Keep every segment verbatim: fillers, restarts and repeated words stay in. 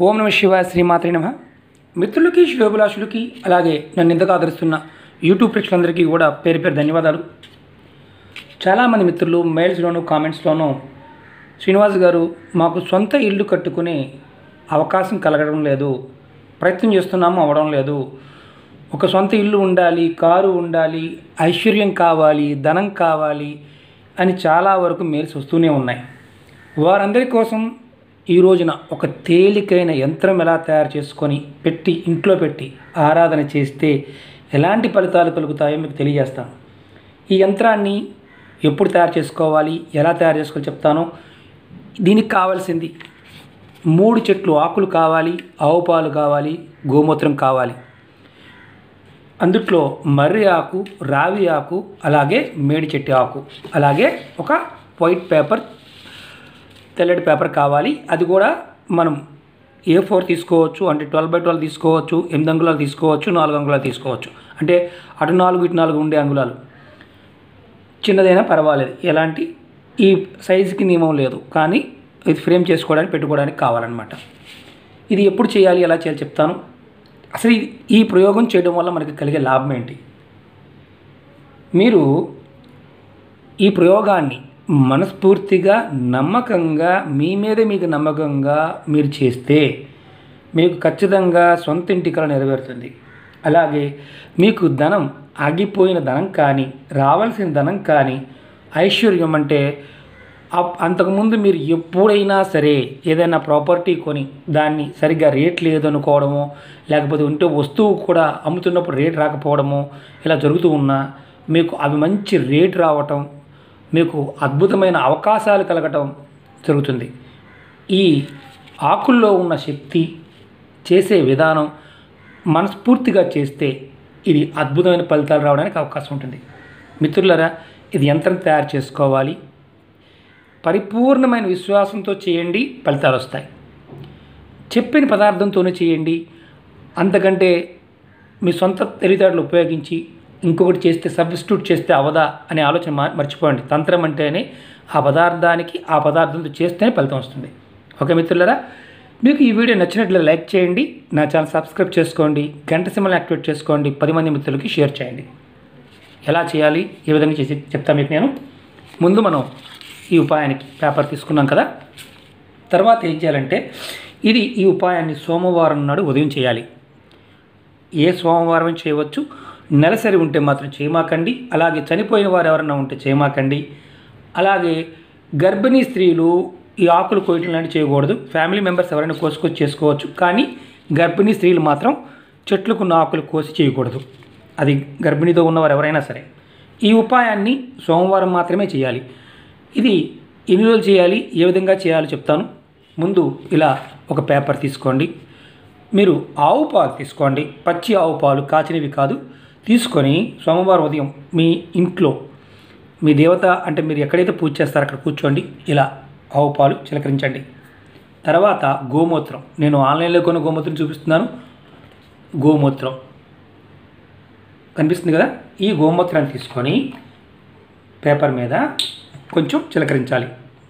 ఓం నమ శివాయ, శ్రీమాత్రే నమః. మిత్రులకి, శ్రేయోభిలాషులకి, అలాగే నన్ను ఇంతగా ఆదరిస్తున్న యూట్యూబ్ ప్రేక్షకులందరికీ కూడా పేరు పేరు ధన్యవాదాలు. చాలామంది మిత్రులు మెయిల్స్లోనూ కామెంట్స్లోనూ శ్రీనివాస్ గారు మాకు సొంత ఇల్లు కట్టుకునే అవకాశం కలగడం లేదు, ప్రయత్నం చేస్తున్నాము అవ్వడం లేదు, ఒక సొంత ఇల్లు ఉండాలి, కారు ఉండాలి, ఐశ్వర్యం కావాలి, ధనం కావాలి అని చాలా వరకు మెయిల్స్ వస్తూనే ఉన్నాయి. వారందరి కోసం ఈ రోజున ఒక తేలికైన యంత్రం ఎలా తయారు చేసుకొని పెట్టి ఇంట్లో పెట్టి ఆరాధన చేస్తే ఎలాంటి ఫలితాలు కలుగుతాయో మీకు తెలియజేస్తాను. ఈ యంత్రాన్ని ఎప్పుడు తయారు చేసుకోవాలి, ఎలా తయారు చేసుకోవాలి చెప్తాను. దీనికి కావాల్సింది మూడు చెట్లు ఆకులు కావాలి, ఆవు పాలు కావాలి, గోమూత్రం కావాలి. అందుట్లో మర్రి ఆకు, రావి ఆకు, అలాగే మేడి చెట్టు ఆకు, అలాగే ఒక వైట్ పేపర్, తెల్లటి పేపర్ కావాలి. అది కూడా మనం ఏ ఫోర్ తీసుకోవచ్చు, అంటే ట్వెల్వ్ బై ట్వెల్వ్ తీసుకోవచ్చు, ఎనిమిది అంగుళాలు తీసుకోవచ్చు, నాలుగు అంగుళాలు తీసుకోవచ్చు. అంటే అటు నాలుగు ఇటు నాలుగు ఉండే అంగుళాలు, చిన్నదైనా పర్వాలేదు, ఎలాంటి ఈ సైజుకి నియమం లేదు, కానీ ఇది ఫ్రేమ్ చేసుకోవడానికి పెట్టుకోవడానికి కావాలన్నమాట. ఇది ఎప్పుడు చేయాలి, ఎలా చేయాలి చెప్తాను. అసలు ఈ ప్రయోగం చేయడం వల్ల మనకి కలిగే లాభం ఏంటి? మీరు ఈ ప్రయోగాన్ని మనస్ఫూర్తిగా నమ్మకంగా మీ మీద మీకు నమ్మకంగా మీరు చేస్తే మీకు ఖచ్చితంగా సొంత ఇంటి కల నెరవేరుతుంది. అలాగే మీకు ధనం, ఆగిపోయిన ధనం కానీ, రావాల్సిన ధనం కానీ, ఐశ్వర్యం అంటే అంతకుముందు మీరు ఎప్పుడైనా సరే ఏదైనా ప్రాపర్టీ కొని దాన్ని సరిగ్గా రేట్ లేదనుకోవడమో, లేకపోతే ఉంటే వస్తువు కూడా అమ్ముతున్నప్పుడు రేట్ రాకపోవడమో ఇలా జరుగుతూ ఉన్నా మీకు అవి మంచి రేట్ రావటం, మీకు అద్భుతమైన అవకాశాలు కలగటం జరుగుతుంది. ఈ ఆకుల్లో ఉన్న శక్తి, చేసే విధానం మనస్ఫూర్తిగా చేస్తే ఇది అద్భుతమైన ఫలితాలు రావడానికి అవకాశం ఉంటుంది. మిత్రులారా, ఇది యంత్రం తయారు చేసుకోవాలి, పరిపూర్ణమైన విశ్వాసంతో చేయండి, ఫలితాలు వస్తాయి. చెప్పిన పదార్థంతోనే చేయండి. అంతకంటే మీ సొంత తెలివితేటలు ఉపయోగించి ఇంకొకటి చేస్తే, సబ్స్టిట్యూట్ చేస్తే అవదా అనే ఆలోచన మర్చిపోండి. తంత్రం అంటేనే ఆ పదార్థానికి ఆ పదార్థంతో చేస్తేనే ఫలితం వస్తుంది. ఓకే మిత్రులారా, మీకు ఈ వీడియో నచ్చినట్లయితే లైక్ చేయండి, నా ఛానల్ సబ్స్క్రైబ్ చేసుకోండి, గంట సింబల్ని యాక్టివేట్ చేసుకోండి, పది మంది మిత్రులకి షేర్ చేయండి. ఎలా చేయాలి, ఏ విధంగా చేసి చెప్తాను మీకు నేను. ముందు మనం ఈ ఉపాయానికి పేపర్ తీసుకున్నాం కదా, తర్వాత ఏం చేయాలంటే ఇది ఈ ఉపాయాన్ని సోమవారం నాడు ఉదయం చేయాలి. ఏ సోమవారం చేయవచ్చు, నెలసరి ఉంటే మాత్రం చేయమాకండి, అలాగే చనిపోయిన వారు ఎవరైనా ఉంటే చేయమాకండి, అలాగే గర్భిణీ స్త్రీలు ఈ ఆకులు కోయటం లాంటివి చేయకూడదు. ఫ్యామిలీ మెంబర్స్ ఎవరైనా కోసుకొచ్చి చేసుకోవచ్చు, కానీ గర్భిణీ స్త్రీలు మాత్రం చెట్లుకున్న ఆకులు కోసి చేయకూడదు, అది గర్భిణీతో ఉన్నవారు ఎవరైనా సరే. ఈ ఉపాయాన్ని సోమవారం మాత్రమే చేయాలి. ఇది ఎన్ని రోజులు చేయాలి, ఏ విధంగా చేయాలో చెప్తాను. ముందు ఇలా ఒక పేపర్ తీసుకోండి, మీరు ఆవు పాలు తీసుకోండి, పచ్చి ఆవు పాలు, కాచినవి కాదు, తీసుకొని సోమవారం ఉదయం మీ ఇంట్లో మీ దేవత అంటే మీరు ఎక్కడైతే పూజ చేస్తారో అక్కడ కూర్చోండి, ఇలా ఆవు పాలు చిలకరించండి. తర్వాత గోమూత్రం, నేను ఆన్లైన్లో కొన్న గోమూత్రం చూపిస్తున్నాను. గోమూత్రం కనిపిస్తుంది కదా, ఈ గోమూత్రాన్ని తీసుకొని పేపర్ మీద కొంచెం చిలకరించాలి.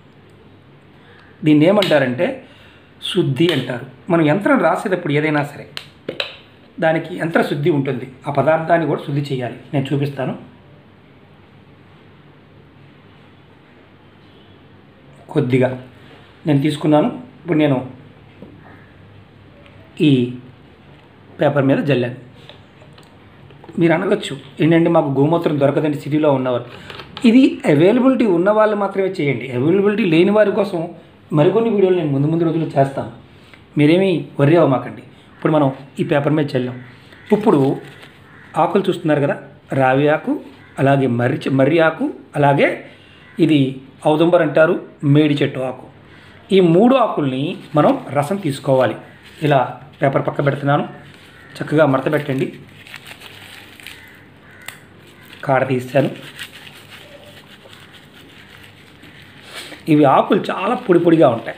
దీన్ని ఏమంటారంటే శుద్ధి అంటారు. మనం యంత్రం రాసేటప్పుడు ఏదైనా సరే దానికి యంత్ర శుద్ధి ఉంటుంది, ఆ పదార్థాన్ని కూడా శుద్ధి చేయాలి. నేను చూపిస్తాను. కొద్దిగా నేను తీసుకున్నాను, ఇప్పుడు నేను ఈ పేపర్ మీద జల్లాను. మీరు అనగచ్చు, ఏంటంటే మాకు గోమూత్రం దొరకదండి సిటీలో ఉన్నవారు. ఇది అవైలబిలిటీ ఉన్న వాళ్ళు మాత్రమే చేయండి, అవైలబిలిటీ లేని వారి కోసం మరికొన్ని వీడియోలు నేను ముందు ముందు రోజుల్లో చేస్తాను, మీరేమీ వర్రీ అవ్వమాకండి. ఇప్పుడు మనం ఈ పేపర్ మీద చల్లాం. ఇప్పుడు ఆకులు చూస్తున్నారు కదా, రావి ఆకు, అలాగే మర్రి మర్రి ఆకు, అలాగే ఇది ఔదుంబర్ అంటారు, మేడి చెట్టు ఆకు. ఈ మూడు ఆకుల్ని మనం రసం తీసుకోవాలి. ఇలా పేపర్ పక్క పెడుతున్నాను, చక్కగా మడత పెట్టండి. కాడ తీస్తాను. ఇవి ఆకులు చాలా పొడి పొడిగా ఉంటాయి.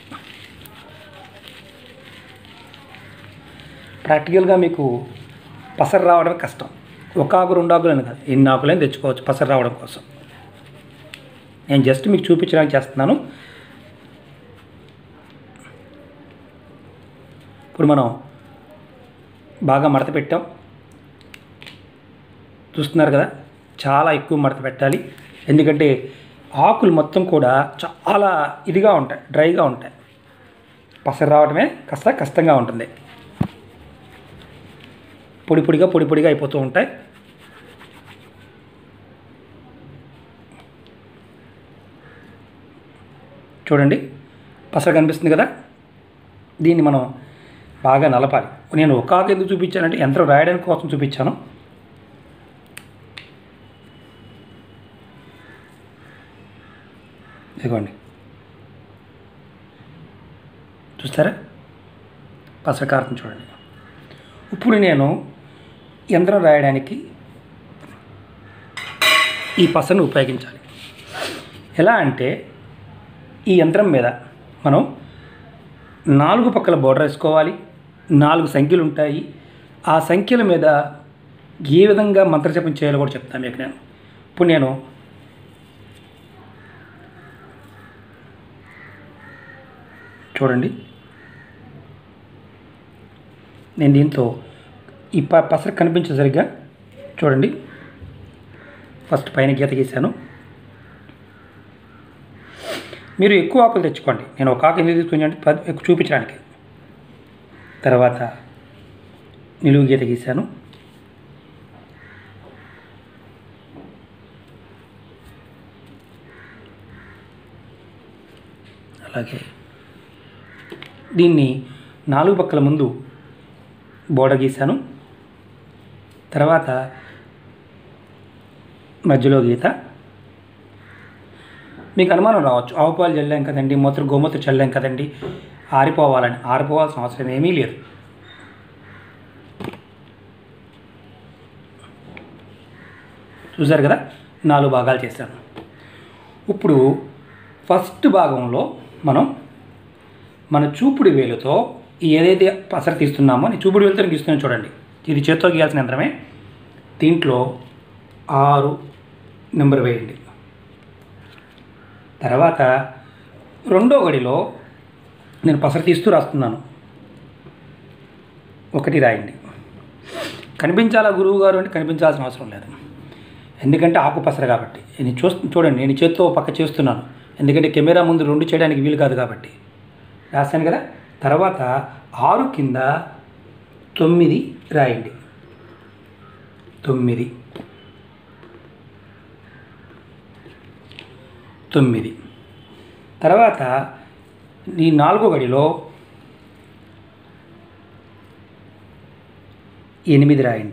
ప్రాక్టికల్గా మీకు పసరు రావడం కష్టం. ఒక ఆకు రెండు ఆకులు అని కాదు, ఎన్ని ఆకులైనా తెచ్చుకోవచ్చు పసరు రావడం కోసం. నేను జస్ట్ మీకు చూపించడానికి చేస్తున్నాను. ఇప్పుడు మనం బాగా మడత పెట్టాం, చూస్తున్నారు కదా, చాలా ఎక్కువ మడత పెట్టాలి. ఎందుకంటే ఆకులు మొత్తం కూడా చాలా ఇదిగా ఉంటాయి, డ్రైగా ఉంటాయి. పసరు రావడమే కాస్త కష్టంగా ఉంటుంది. పొడి పొడిగా పొడి పొడిగా అయిపోతూ ఉంటాయి. చూడండి, పసరు కనిపిస్తుంది కదా. దీన్ని మనం బాగా నలపాలి. నేను ఒక ఆకు ఎందుకు చూపించానంటే యంత్రం రాయడానికి కోసం చూపించాను. ఇదిగోండి, చూస్తారా పసరు కారుతుంది చూడండి. ఇప్పుడు నేను యంత్రం రాయడానికి ఈ పసరును ఉపయోగించాలి. ఎలా అంటే ఈ యంత్రం మీద మనం నాలుగు పక్కల బోర్డర్ వేసుకోవాలి. నాలుగు సంఖ్యలు ఉంటాయి. ఆ సంఖ్యల మీద ఏ విధంగా మంత్రజపం చేయాలో కూడా చెప్తాను మీకు నేను. ఇప్పుడు నేను చూడండి, నేను దీంతో ఈ ప పసరు కనిపించే సరిగ్గా చూడండి. ఫస్ట్ పైన గీత గీశాను. మీరు ఎక్కువ ఆకులు తెచ్చుకోండి. నేను ఒక ఆకు ఎందుకు తీసుకుని ఎక్కువ చూపించడానికి. తర్వాత నిలువు గీత గీశాను. అలాగే దీన్ని నాలుగు పక్కల ముందు బోర్డర్ గీశాను. తర్వాత మధ్యలో గీత. మీకు అనుమానం రావచ్చు, ఆవు పాలు చల్లాం కదండి, మూత్ర గోమూత్ర చల్లాం కదండి, ఆరిపోవాలని. ఆరిపోవాల్సిన అవసరం ఏమీ లేదు. చూసారు కదా, నాలుగు భాగాలు చేశాను. ఇప్పుడు ఫస్ట్ భాగంలో మనం మన చూపుడు వేలుతో ఏదైతే పసరు తీస్తున్నామో, నేను చూపుడు వేలుతో గీస్తున్నాను చూడండి. ఇది చేత్తో గీయాల్సిన యంత్రమే. దీంట్లో ఆరు నెంబర్ వేయండి. తర్వాత రెండో గడిలో నేను పసరు తీస్తూ రాస్తున్నాను. ఒకటి రాయండి. కనిపించాలా గురువు గారు అంటే కనిపించాల్సిన అవసరం లేదు, ఎందుకంటే ఆకు పసరు కాబట్టి. నేను చూస్తు చూడండి, నేను చేత్తో పక్క చేస్తున్నాను, ఎందుకంటే కెమెరా ముందు రెండు చేయడానికి వీలు కాదు కాబట్టి. రాశాను కదా. తర్వాత ఆరు కింద తొమ్మిది రాయండి. తొమ్మిది తొమ్మిది తర్వాత ఈ నాలుగో గడిలో ఎనిమిది రాయండి.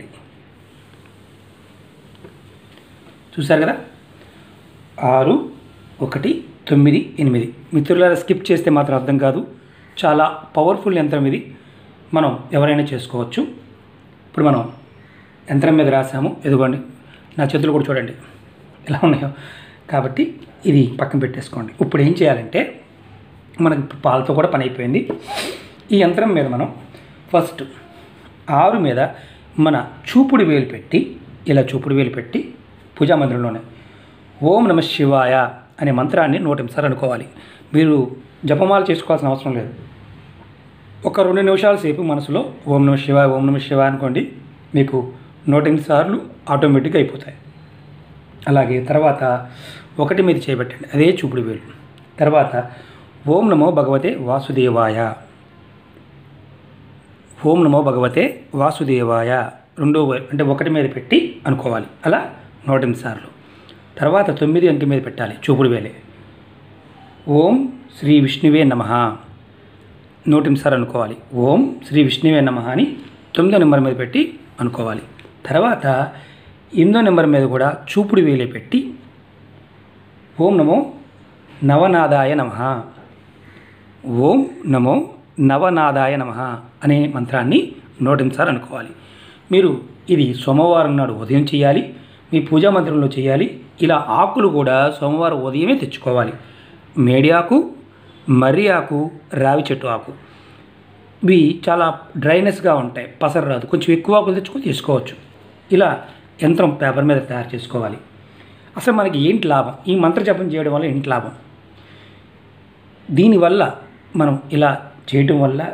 చూసారు కదా, ఆరు ఒకటి తొమ్మిది ఎనిమిది. మిత్రులారా, స్కిప్ చేస్తే మాత్రం అర్థం కాదు. చాలా పవర్ఫుల్ యంత్రం ఇది, మనం ఎవరైనా చేసుకోవచ్చు. ఇప్పుడు మనం యంత్రం మీద రాసాము. ఎదుగోండి, నా చేతులు కూడా చూడండి ఎలా ఉన్నాయో. కాబట్టి ఇది పక్కన పెట్టేసుకోండి. ఇప్పుడు ఏం చేయాలంటే, మనకి పాలతో కూడా పని అయిపోయింది. ఈ యంత్రం మీద మనం ఫస్ట్ ఆరు మీద మన చూపుడు వేలు పెట్టి, ఇలా చూపుడు వేలు పెట్టి పూజా మందిరంలోనే ఓం నమ శివాయ అనే మంత్రాన్ని నూట ఎనిమిది సార్లు అనుకోవాలి. మీరు జపమాల చేసుకోవాల్సిన అవసరం లేదు. ఒక రెండు నిమిషాల సేపు మనసులో ఓం నమ శివాయ ఓం నమ శివాయ అనుకోండి, మీకు నూట ఎనిమిది సార్లు ఆటోమేటిక్గా అయిపోతాయి. అలాగే తర్వాత ఒకటి మీద చేయబెట్టండి, అదే చూపుడు వేలు. తర్వాత ఓం నమో భగవతే వాసుదేవాయ, ఓం నమో భగవతే వాసుదేవాయ రెండో అంటే ఒకటి మీద పెట్టి అనుకోవాలి. అలా నూట ఎనిమిది సార్లు. తర్వాత తొమ్మిది అంకె మీద పెట్టాలి చూపుడు వేలే. ఓం శ్రీ విష్ణువే నమః నూట ఎనిమిది సార్లు అనుకోవాలి. ఓం శ్రీ విష్ణువే నమః అని తొమ్మిదో నెంబర్ మీద పెట్టి అనుకోవాలి. తర్వాత ఎనిమిదో నెంబర్ మీద కూడా చూపుడు వేలే పెట్టి ఓం నమో నవనాదాయ నమః, ఓం నమో నవనాదాయ నమః అనే మంత్రాన్ని నూట ఎనిమిది సార్లు అనుకోవాలి. మీరు ఇది సోమవారం నాడు ఉదయం చేయాలి, మీ పూజా మందిరంలో చేయాలి. ఇలా ఆకులు కూడా సోమవారం ఉదయమే తెచ్చుకోవాలి. మేడి ఆకు, మర్రి ఆకు, రావి చెట్టు ఆకు, ఇవి చాలా డ్రైనెస్గా ఉంటాయి, పసరు రాదు. కొంచెం ఎక్కువ ఆకులు తెచ్చుకొని తీసుకోవచ్చు. ఇలా యంత్రం పేపర్ మీద తయారు చేసుకోవాలి. అసలు మనకి ఏంటి లాభం, ఈ మంత్ర జపం చేయడం వల్ల ఏంటి లాభం? దీనివల్ల మనం ఇలా చేయటం వల్ల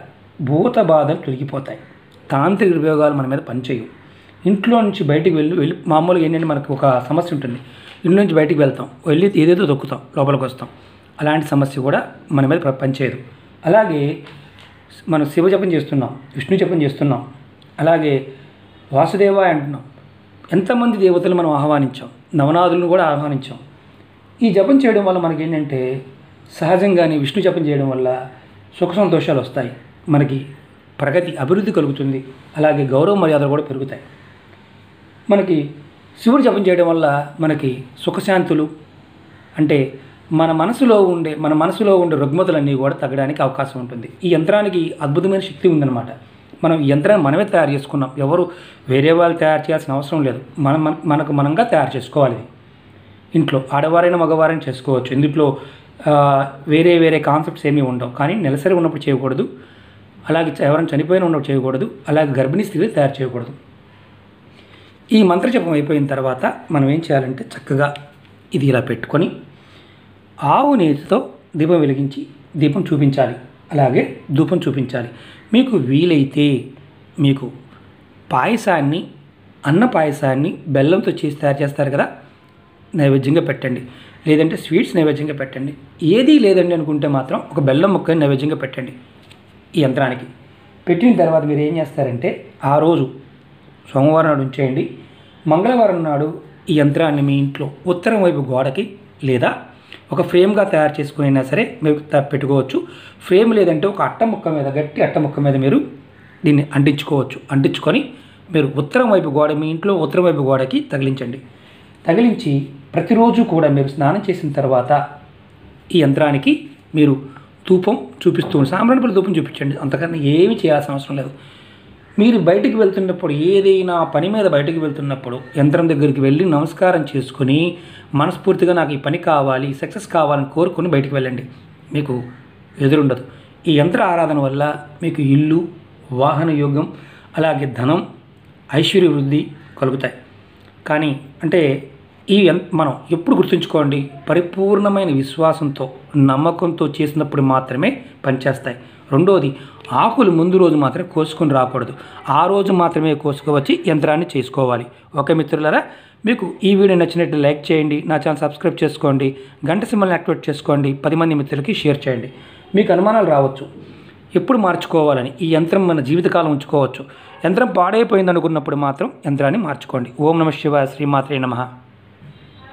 భూత బాధలు తొలగిపోతాయి. తాంత్రిక ఉపయోగాలు మన మీద పనిచేయవు. ఇంట్లో నుంచి బయటికి వెళ్ళి వెళ్ళి మామూలుగా ఏంటంటే మనకు ఒక సమస్య ఉంటుంది. ఇంట్లో నుంచి బయటికి వెళ్తాం, వెళ్ళి ఏదేదో దొక్కుతాం, లోపలికి వస్తాం. అలాంటి సమస్య కూడా మన మీద పనిచేయదు. అలాగే మనం శివ జపం చేస్తున్నాం, విష్ణు జపం చేస్తున్నాం, అలాగే వాసుదేవ అంటున్నాం. ఎంతమంది దేవతలు మనం ఆహ్వానించాం, నవనాథులను కూడా ఆహ్వానించాం. ఈ జపం చేయడం వల్ల మనకి ఏంటంటే సహజంగానే విష్ణు జపం చేయడం వల్ల సుఖ సంతోషాలు వస్తాయి, మనకి ప్రగతి అభివృద్ధి కలుగుతుంది, అలాగే గౌరవ మర్యాదలు కూడా పెరుగుతాయి. మనకి శివుడు జపం చేయడం వల్ల మనకి సుఖశాంతులు, అంటే మన మనసులో ఉండే మన మనసులో ఉండే రుగ్మతలన్నీ కూడా తగ్గడానికి అవకాశం ఉంటుంది. ఈ యంత్రానికి అద్భుతమైన శక్తి ఉందన్నమాట. మనం ఈ యంత్రాన్ని మనమే తయారు చేసుకున్నాం, ఎవరు వేరే వాళ్ళు తయారు చేయాల్సిన అవసరం లేదు. మనం మనకు మనంగా తయారు చేసుకోవాలి. ఇంట్లో ఆడవారైనా మగవారైనా చేసుకోవచ్చు. ఇందులో వేరే వేరే కాన్సెప్ట్స్ ఏమీ ఉండవు. కానీ నెలసరి ఉన్నప్పుడు చేయకూడదు, అలాగే ఎవరైనా చనిపోయిన ఉన్నప్పుడు చేయకూడదు, అలాగే గర్భిణీ స్త్రీలు తయారు చేయకూడదు. ఈ మంత్రజపం అయిపోయిన తర్వాత మనం ఏం చేయాలంటే చక్కగా ఇది ఇలా పెట్టుకొని ఆవు నేతితో దీపం వెలిగించి దీపం చూపించాలి, అలాగే ధూపం చూపించాలి. మీకు వీలైతే మీకు పాయసాన్ని, అన్న పాయసాన్ని బెల్లంతో చేసి తయారు చేస్తారు కదా, నైవేద్యంగా పెట్టండి. లేదంటే స్వీట్స్ నైవేద్యంగా పెట్టండి. ఏదీ లేదండి అనుకుంటే మాత్రం ఒక బెల్లం ముక్కని నైవేద్యంగా పెట్టండి. ఈ యంత్రానికి పెట్టిన తర్వాత మీరు ఏం చేస్తారంటే ఆ రోజు సోమవారం నాడు ఉంచేయండి. మంగళవారం నాడు ఈ యంత్రాన్ని మీ ఇంట్లో ఉత్తరం వైపు గోడకి లేదా ఒక ఫ్రేమ్గా తయారు చేసుకునైనా సరే మీరు పెట్టుకోవచ్చు. ఫ్రేమ్ లేదంటే ఒక అట్ట ముక్క మీద, గట్టి అట్ట ముక్క మీద మీరు దీన్ని అంటించుకోవచ్చు. అంటించుకొని మీరు ఉత్తరం వైపు గోడ, మీ ఇంట్లో ఉత్తరం వైపు గోడకి తగిలించండి. తగిలించి ప్రతిరోజు కూడా మీరు స్నానం చేసిన తర్వాత ఈ యంత్రానికి మీరు ధూపం చూపిస్తూ సాంబ్రాణి పల్లి ధూపం చూపించండి. అంతకన్నా ఏమీ చేయాల్సిన అవసరం లేదు. మీరు బయటికి వెళ్తున్నప్పుడు, ఏదైనా పని మీద బయటికి వెళ్తున్నప్పుడు యంత్రం దగ్గరికి వెళ్ళి నమస్కారం చేసుకుని మనస్ఫూర్తిగా నాకు ఈ పని కావాలి, సక్సెస్ కావాలని కోరుకొని బయటికి వెళ్ళండి. మీకు ఎదురుండదు. ఈ యంత్ర ఆరాధన వల్ల మీకు ఇల్లు, వాహన యోగం, అలాగే ధనం, ఐశ్వర్య వృద్ధి కలుగుతాయి. కానీ అంటే ఈ మనం ఎప్పుడు గుర్తుంచుకోండి, పరిపూర్ణమైన విశ్వాసంతో, నమ్మకంతో చేసినప్పుడు మాత్రమే పనిచేస్తాయి. రెండోది, ఆకులు ముందు రోజు మాత్రమే కోసుకొని రాకూడదు. ఆ రోజు మాత్రమే కోసుకోవచ్చి యంత్రాన్ని చేసుకోవాలి. ఓకే మిత్రులారా, మీకు ఈ వీడియో నచ్చినట్టు లైక్ చేయండి, నా ఛానల్ సబ్స్క్రైబ్ చేసుకోండి, గంట సింబల్ని యాక్టివేట్ చేసుకోండి, పది మంది మిత్రులకి షేర్ చేయండి. మీకు అనుమానాలు రావచ్చు ఎప్పుడు మార్చుకోవాలని. ఈ యంత్రం మన జీవితకాలం ఉంచుకోవచ్చు. యంత్రం పాడైపోయింది అనుకున్నప్పుడు మాత్రం యంత్రాన్ని మార్చుకోండి. ఓం నమః శివాయ, శ్రీమాత్రే నమః.